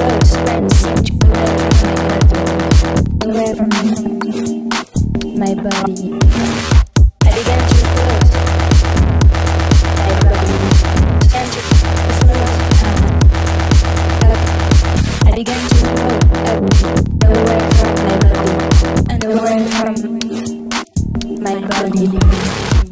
close friends seemed to pull away from my body. I began to float. My body began to float up. I began to float up, away from my body, and away from my body.